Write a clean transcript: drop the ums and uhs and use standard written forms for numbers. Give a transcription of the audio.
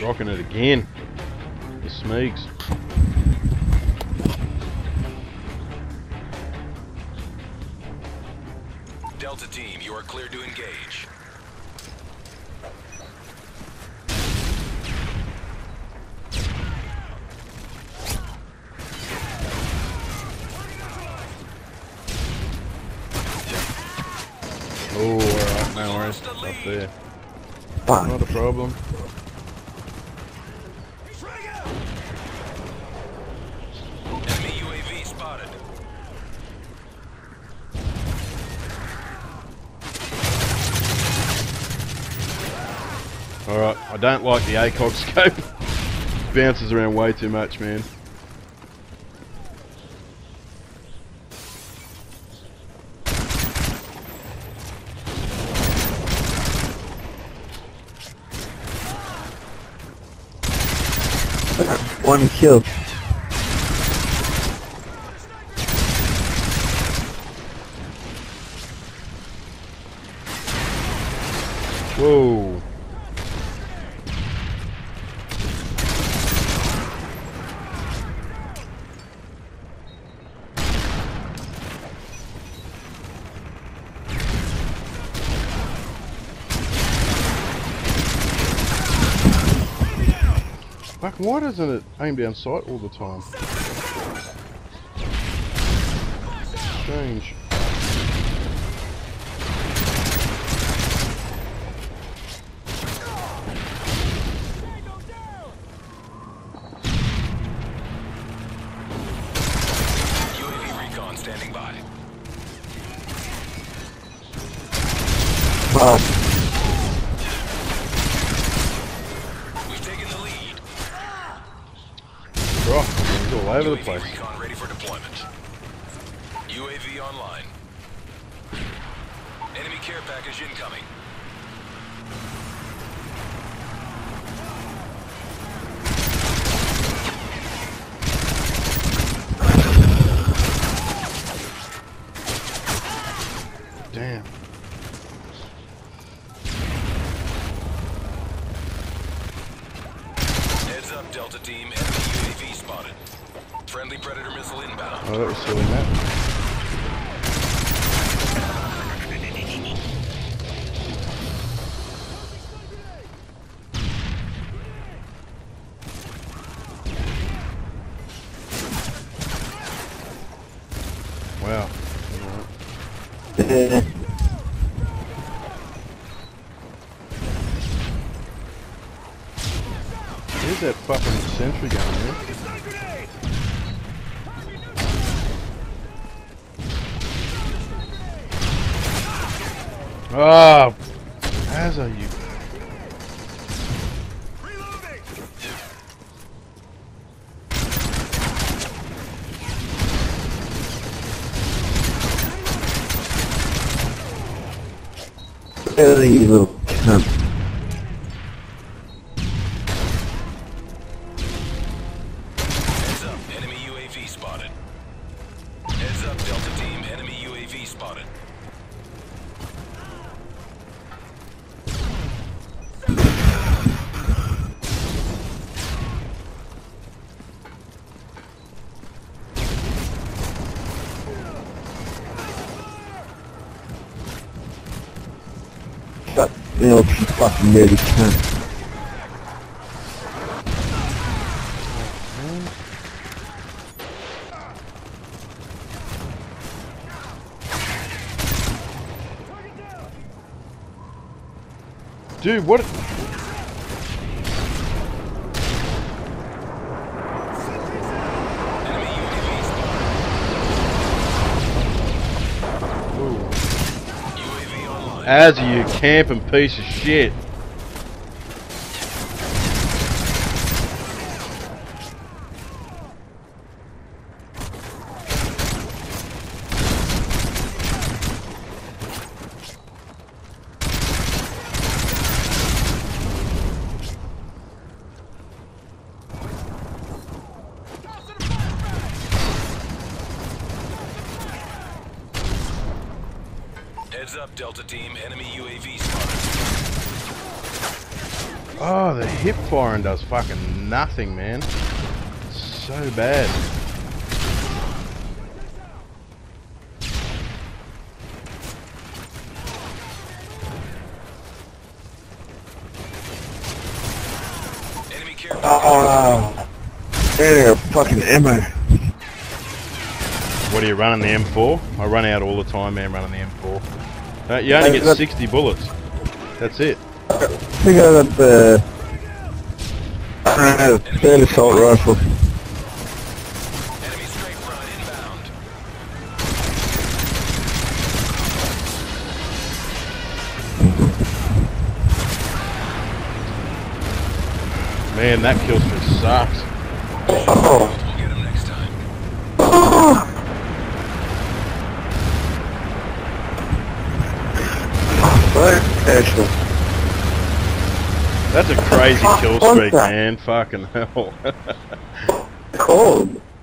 Rocking it again. The Smeegs. Delta team, you are clear to engage. Oh, alright, no worries. Up there. Fuck. Not a problem. Enemy UAV spotted. Alright, I don't like the ACOG scope. Bounces around way too much, man. One kill. Whoa. Fuck, why doesn't it aim down sight all the time? Strange. UAV recon standing by. Fuck. We've taken the lead. Right, it's all over the UAV place. recon ready for deployment. UAV online. Enemy care package incoming. Damn. Heads up, Delta team. Enemy UAV spotted. Friendly Predator missile inbound. Oh, that was silly, Matt. Wow. Yeah. Where's that fucking sentry gun, man? Ah, as are you? Really, you little cunt. Heads up, enemy UAV spotted. Heads up, Delta team. Enemy UAV spotted. Shut the little fucking dirty cunt. Dude, what? Enemy UAV spotted. Ooh. UAV online. As are you, camping piece of shit. Heads up, Delta team. Enemy UAV spotted. Oh, the hip firing does fucking nothing, man. So bad. Enemy care Oh, there, fucking ammo. What are you running, the M4? I run out all the time, man, running the M4. You only get 60 bullets. That's it. I think I got the... I don't know, third assault rifle. Enemy straight front inbound. Man, that kill streak sucks. Oh. We'll get him next time. Actually. That's a crazy kill streak, man. Fucking hell. Cold.